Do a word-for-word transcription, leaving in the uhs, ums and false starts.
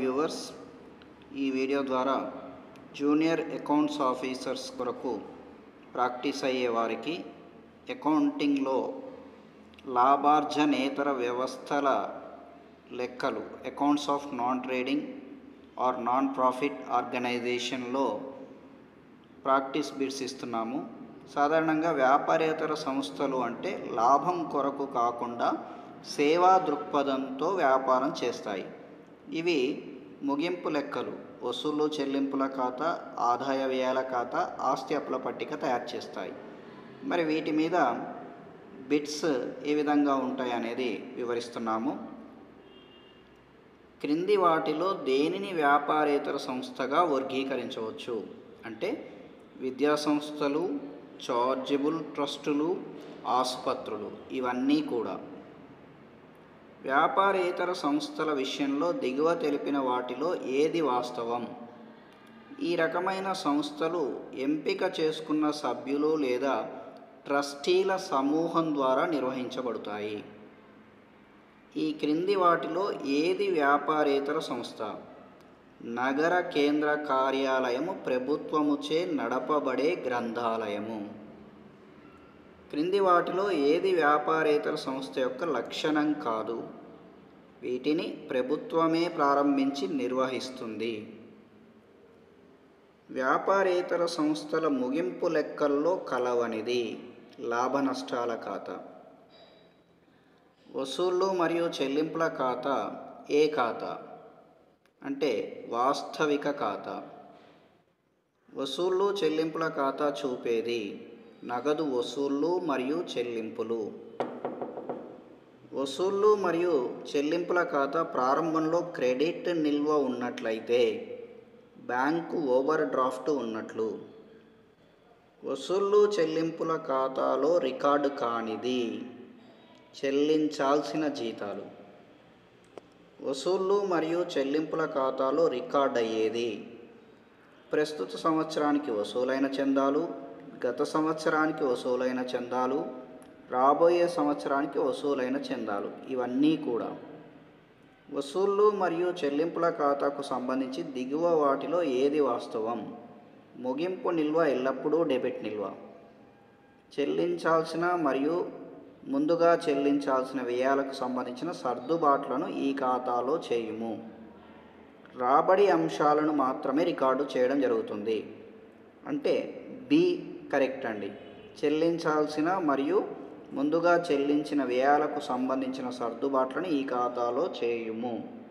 Viewers, ఈ video ద్వారా junior accounts officers కొరకు ప్రాక్టీస్ అయ్యే వారికి అకౌంటింగ్లో లాభార్జనేతర వ్యవస్థల లెక్కలు accounts of non trading or non profit ఆర్గనైజేషన్లో ప్రాక్టీస్ బిట్స్ ఇస్తున్నాము. సాధారణంగా వ్యాపారేతర సంస్థలు అంటే లాభం కొరకు కాకుండా సేవా దృక్పథంతో వ్యాపారం చేస్తాయి. ఇవి ముగింపు లెక్కలు, వసూలు చెల్లింపుల ఖాతా, ఆదాయ వ్యయాల ఖాతా, ఆస్తి అప్పుల పట్టిక తయారు చేస్తాయి. మరి వీటి మీద బిట్స్ ఏ విధంగా ఉంటాయి అనేది వివరిస్తున్నాము. క్రింది వాటిలో దేనిని వ్యాపారేతర సంస్థగా వర్గీకరించవచ్చు అంటే విద్యా సంస్థలు, చార్జబుల్ ట్రస్టులు, ఆసుపత్రులు, ఇవన్నీ కూడా. వ్యాపారేతర సంస్థల విషయంలో దిగువ తెలిపిన వాటిలో ఏది వాస్తవం? ఈ రకమైన సంస్థలు ఎంపిక చేసుకున్న సభ్యులు లేదా ట్రస్టీల సమూహం ద్వారా నిర్వహించబడతాయి. ఈ క్రింది వాటిలో ఏది వ్యాపారేతర సంస్థ? నగర కేంద్ర కార్యాలయము ప్రభుత్వముచే నడపబడే గ్రంథాలయము. క్రింది వాటిలో ఏది వ్యాపారేతర సంస్థ యొక్క లక్షణం కాదు? వీటిని ప్రభుత్వమే ప్రారంభించి నిర్వహిస్తుంది. వ్యాపారేతర సంస్థల ముగింపు లెక్కల్లో కలవనిది లాభ నష్టాల ఖాతా. వసూళ్లు మరియు చెల్లింపుల ఖాతా ఏ ఖాతా అంటే వాస్తవిక ఖాతా. వసూళ్లు చెల్లింపుల ఖాతా చూపేది నగదు వసూళ్లు మరియు చెల్లింపులు. వసూళ్లు మరియు చెల్లింపుల ఖాతా ప్రారంభంలో క్రెడిట్ నిల్వ ఉన్నట్లయితే బ్యాంకు ఓవర్ డ్రాఫ్ట్ ఉన్నట్లు. వసూళ్లు చెల్లింపుల ఖాతాలో రికార్డు కానిది చెల్లించాల్సిన జీతాలు. వసూళ్లు మరియు చెల్లింపుల ఖాతాలో రికార్డ్ అయ్యేది ప్రస్తుత సంవత్సరానికి వసూలైన చందాలు, గత సంవత్సరానికి వసూలైన చందాలు, రాబోయే సంవత్సరానికి వసూలైన చందాలు, ఇవన్నీ కూడా. వసూళ్లు మరియు చెల్లింపుల ఖాతాకు సంబంధించి దిగువ వాటిలో ఏది వాస్తవం? ముగింపు నిల్వ ఎల్లప్పుడూ డెబిట్ నిల్వ. చెల్లించాల్సిన మరియు ముందుగా చెల్లించాల్సిన వ్యయాలకు సంబంధించిన సర్దుబాట్లను ఈ ఖాతాలో చేయుము. రాబడి అంశాలను మాత్రమే రికార్డు చేయడం జరుగుతుంది. అంటే బి కరెక్ట్ అండి. చెల్లించాల్సిన మరియు ముందుగా చెల్లించిన వ్యయాలకు సంబంధించిన సర్దుబాట్లను ఈ ఖాతాలో చేయుము.